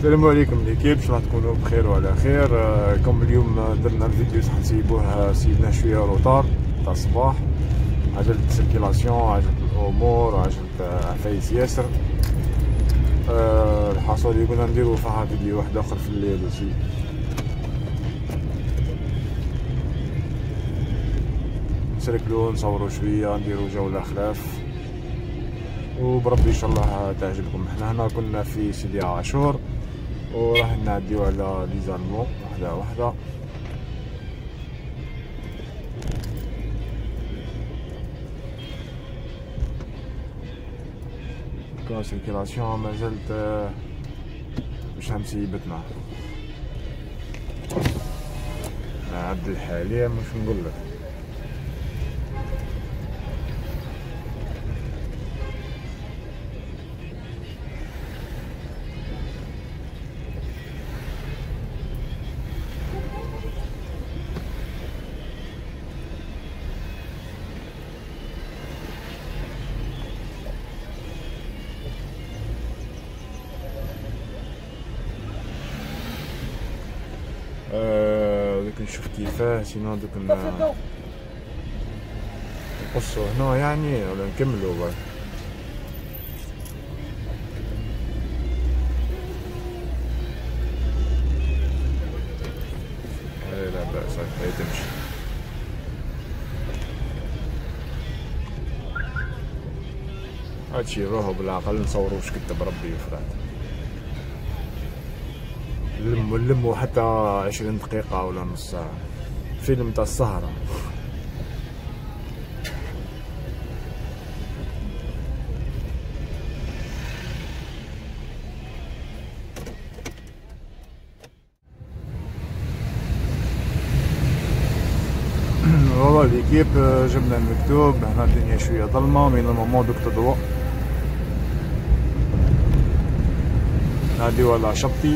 السلام عليكم ليكيب، ان شاء الله تكونوا بخير وعلى خير. كم اليوم درنا الفيديو صح نسيبوه سيبناه شويه روطار تاع الصباح، عجلة السيركيلاسيون، عجلة الامور، عجلة عفايس ياسر. الحاصل قلنا نديرو فيها فيديو واحد اخر في الليل وشي، نسركلو نصورو شويه، نديرو جولة خلاف، وبربي ان شاء الله تعجبكم. احنا هنا كنا في سيدي عاشور وراح نعديو على ليزالمون واحدة واحدة. كون سيركيلاسيون مازالت مش مسيبتنا عبد الحالية، مش نقولك. دوك نشوف كيفاه، سينو دوك نقصو هنا يعني ولا نكملو بعد. لا بأس، هاي تمشي. هادشي روحو بالعقل، نصورو واش كتب ربي وفرات، نلمو حتى 20 دقيقة ولا نص ساعة، فيلم تاع السهرة. والله ليكيب جبنا المكتوب، هنا الدنيا شوية ظلمة، مي نورمالمون دوك تضوى. ناديو على شطي،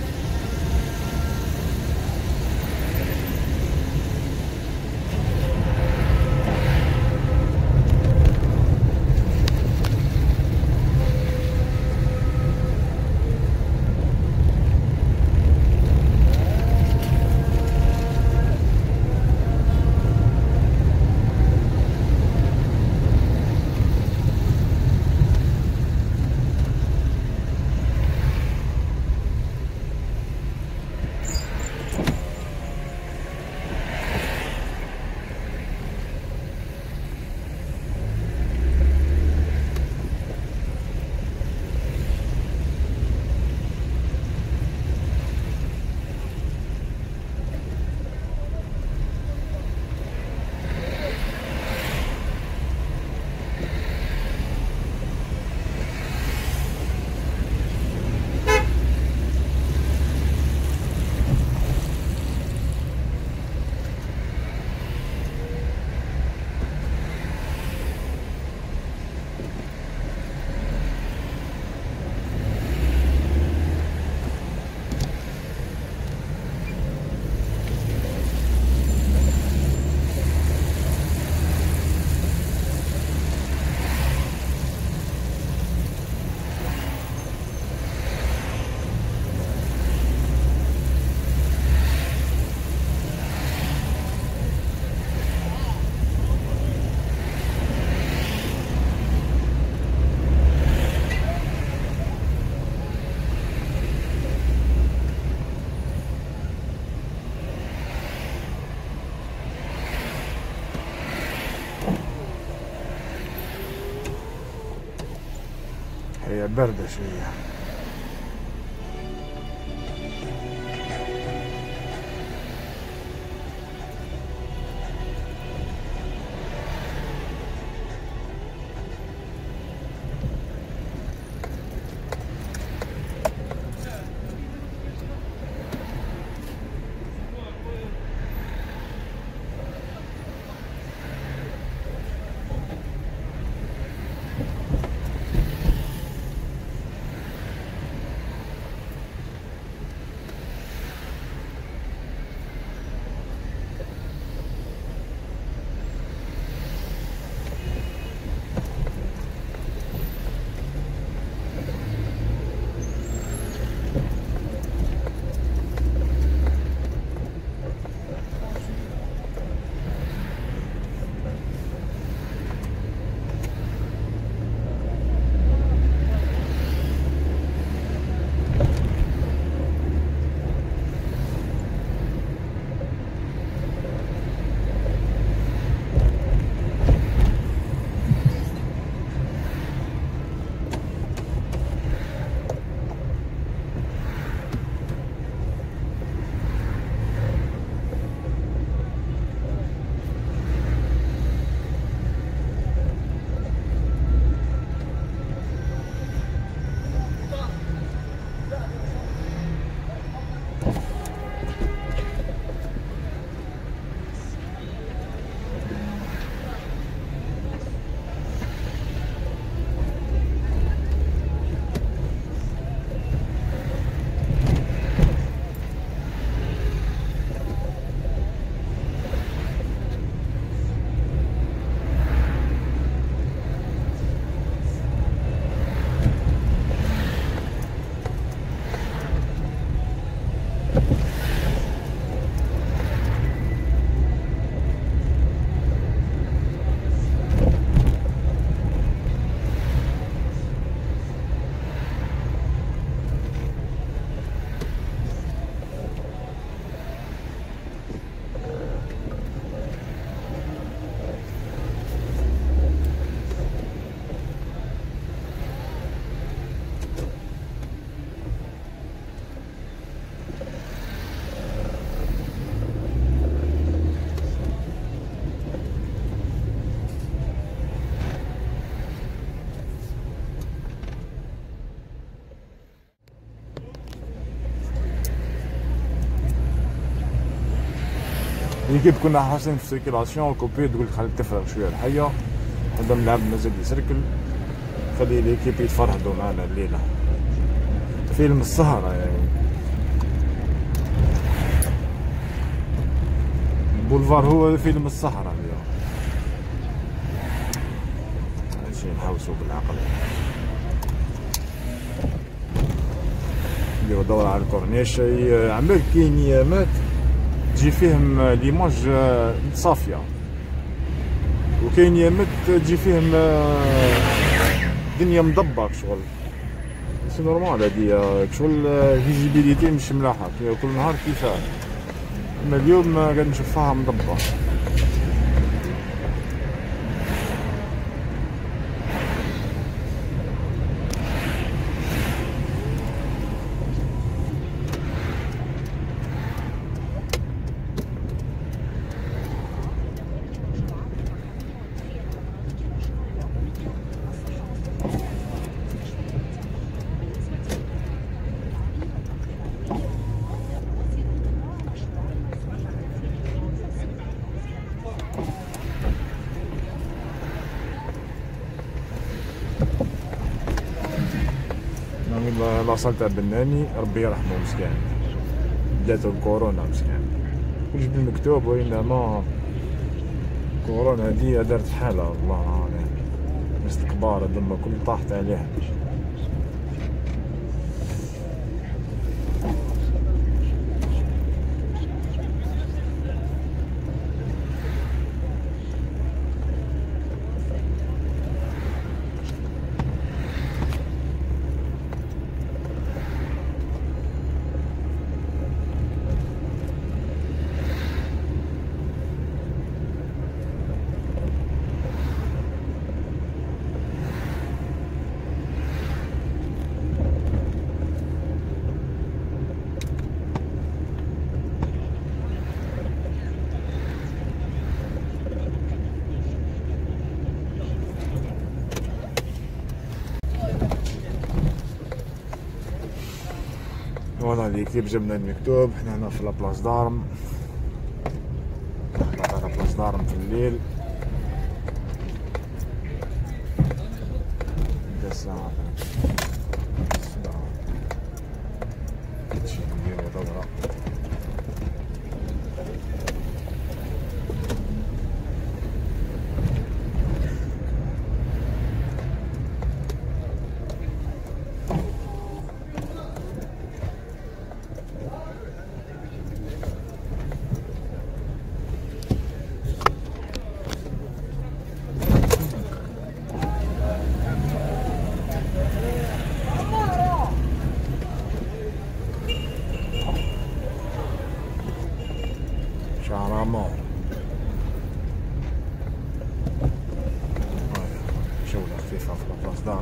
هي باردة شوية. ليكيب كنا حاصلين في السيركيلاسيون كوبي، تقول خلي تفرغ شويه الحيه، هذا ملعب مازال يسركل، خلي ليكيب يتفرهدوا معنا الليله. فيلم السهره يعني. بولفار هو فيلم السهره اليوم. ماشي نحوسوا بالعقل. نديرو دورة على الكورنيش. عمال كاين ايامات تجي فيهم ليماج صافية، وكاين ايامات تجي فيهم الدنيا مضبة شغل. سي نورمال هادي شغل فيزيبيليتي مش ملاحة كل نهار كيفاه، اما اليوم قاعد نشوفها مضبة. لاصال تاع بناني ربي يرحمه مسكين، جاتو الكورونا مسكين، كلش بالمكتوب، وإنما كورونا هادي دارت حالة والله العظيم. الناس الكبار هادوما كل طاحت عليهم. فوالا ليكيب جبنا المكتوب، حنا هنا في لابلاص دارم، لابلاص دارم في الليل. بدا الساعة هادشي نديرو دورة. شعرامو جولة خفيفة في لابلاص دارم.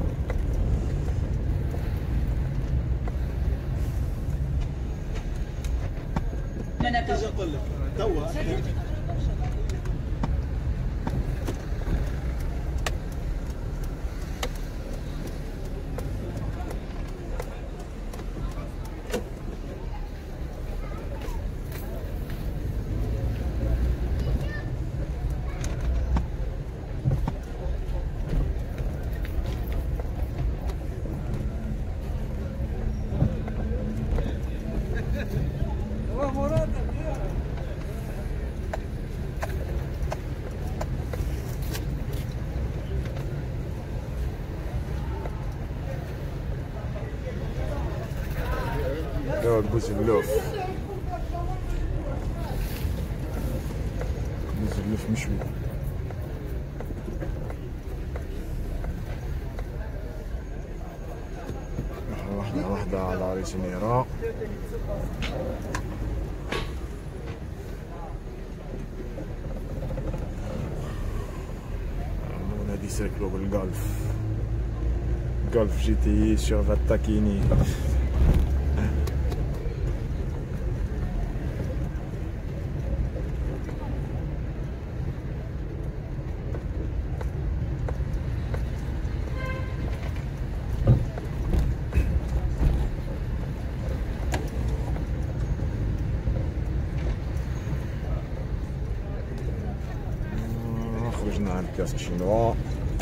بوز اللوف، بوز اللوف مشوي. واحدة على ريسينيرا. هادي سيركلو بالجولف، جولف جي تي سيغ فاتاكيني. كاس شينوا.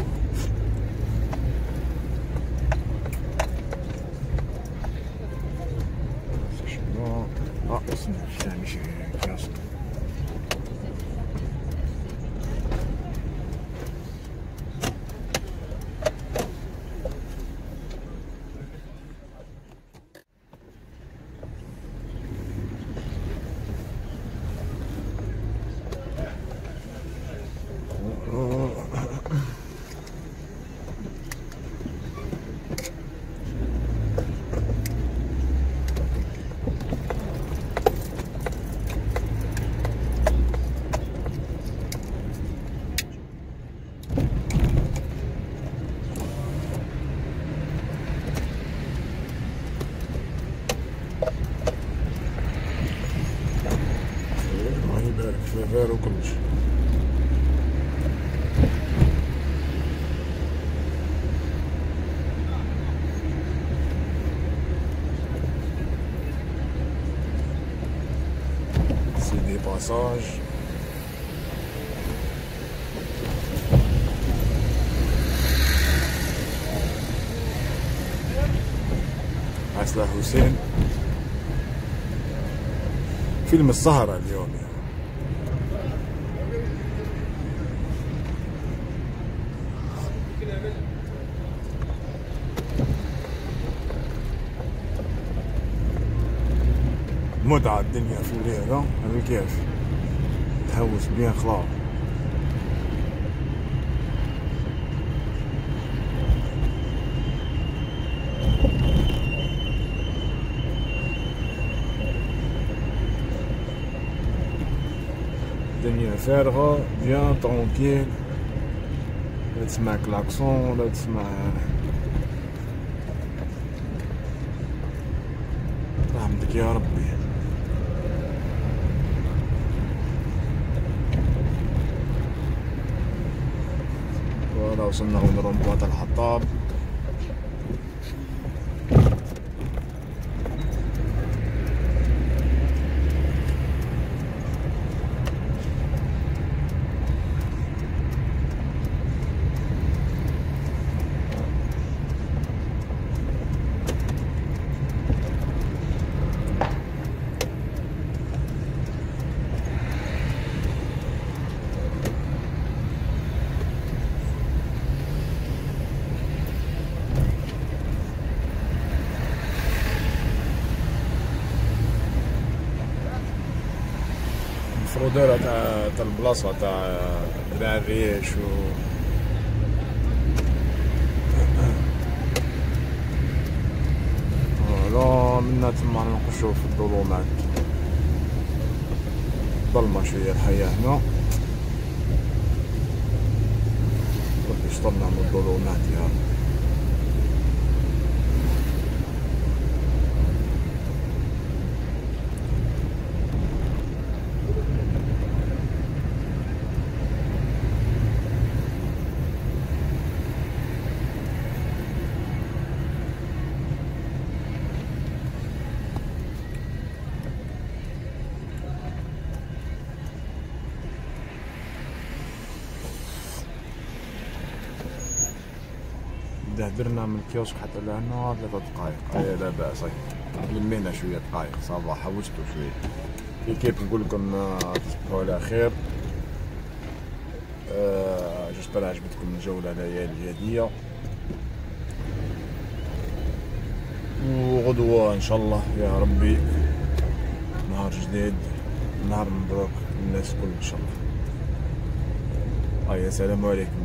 اسمه ثاني شي كاس. فيرو كلش. سي دي باساج. عسلة حسين. فيلم السهرة اليوم يعني. متعة الدنيا في الليل. هذا كيف تهوس بيان خلاص. الدنيا فارغة بيان ترونكيل. لا تسمع كلاكسون لا تسمع رحمتك يا ربي. ولا وصلنا هون لرمبوات الحطاب. الفروديرة تاع البلاصة تاع درع الريش لا منا تما نقشو في الظلمات. ظلمة شوية الحياة هنا. ربي يسترنا من الظلمات يا رب. درنا من الكيوسك حتى لهنا 3 دقايق. اي لا باس. لمينا شويه دقايق صافا حوستو شويه. كيف نقول لكم تصبحوا على خير. جسبر عجبتكم الجوله الليالي الهاديه. وغدوه ان شاء الله يا ربي نهار جديد. نهار مبروك للناس الكل ان شاء الله. السلام عليكم.